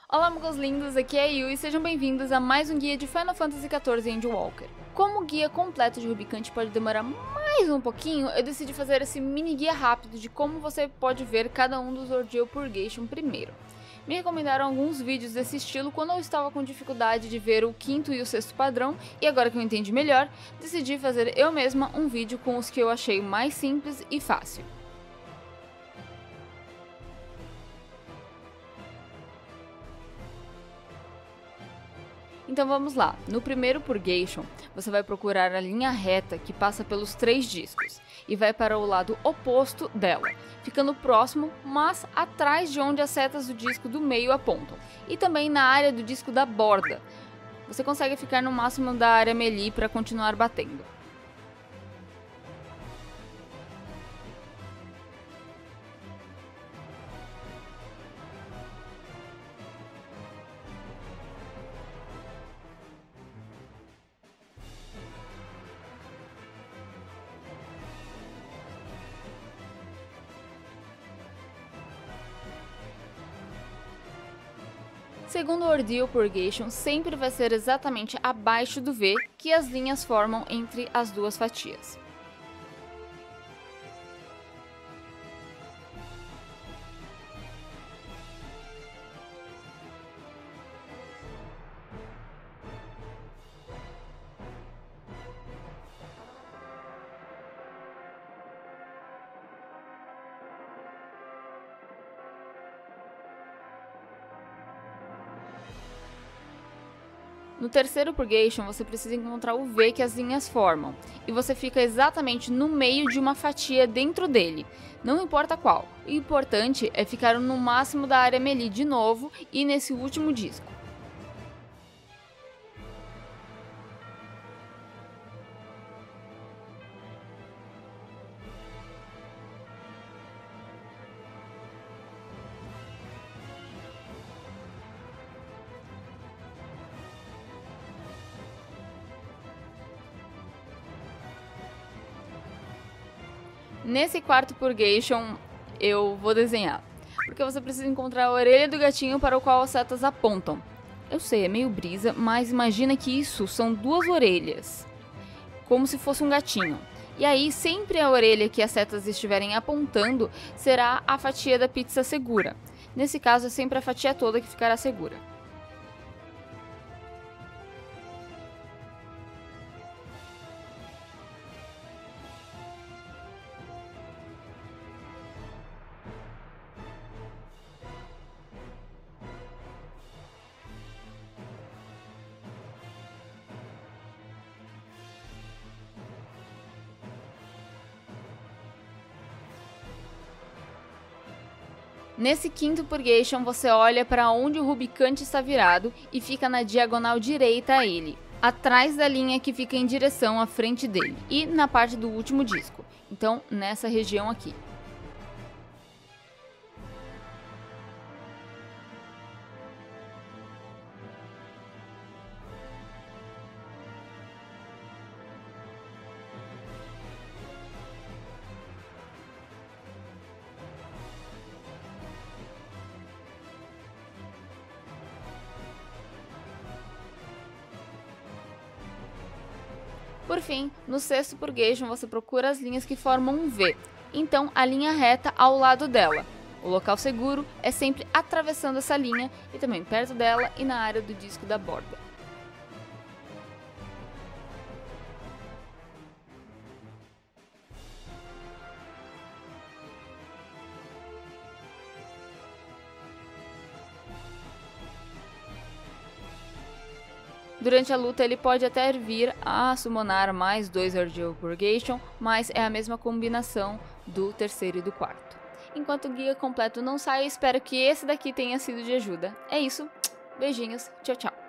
Olá, amigos lindos, aqui é a Yu e sejam bem-vindos a mais um guia de Final Fantasy XIV Endwalker. Como o guia completo de Rubicante pode demorar mais um pouquinho, eu decidi fazer esse mini guia rápido de como você pode ver cada um dos Ordeal Purgation primeiro. Me recomendaram alguns vídeos desse estilo quando eu estava com dificuldade de ver o quinto e o sexto padrão, e agora que eu entendi melhor, decidi fazer eu mesma um vídeo com os que eu achei mais simples e fácil. Então vamos lá, no primeiro Purgation, você vai procurar a linha reta que passa pelos 3 discos, e vai para o lado oposto dela, ficando próximo, mas atrás de onde as setas do disco do meio apontam, e também na área do disco da borda. Você consegue ficar no máximo da área melee para continuar batendo. Segundo o Ordeal Purgation, sempre vai ser exatamente abaixo do V que as linhas formam entre as duas fatias. No terceiro Purgation, você precisa encontrar o V que as linhas formam, e você fica exatamente no meio de uma fatia dentro dele, não importa qual. O importante é ficar no máximo da área melee de novo e nesse último disco. Nesse quarto Purgation, eu vou desenhar, porque você precisa encontrar a orelha do gatinho para o qual as setas apontam. Eu sei, é meio brisa, mas imagina que isso são 2 orelhas, como se fosse um gatinho. E aí, sempre a orelha que as setas estiverem apontando será a fatia da pizza segura. Nesse caso, é sempre a fatia toda que ficará segura. Nesse quinto Purgation, você olha para onde o Rubicante está virado e fica na diagonal direita a ele, atrás da linha que fica em direção à frente dele, e na parte do último disco, então nessa região aqui. Por fim, no sexto Purgation você procura as linhas que formam um V, então a linha reta ao lado dela. O local seguro é sempre atravessando essa linha e também perto dela e na área do disco da borda. Durante a luta ele pode até vir a summonar mais 2 Ordeal Purgation, mas é a mesma combinação do terceiro e do quarto. Enquanto o guia completo não sai, eu espero que esse daqui tenha sido de ajuda. É isso, beijinhos, tchau tchau!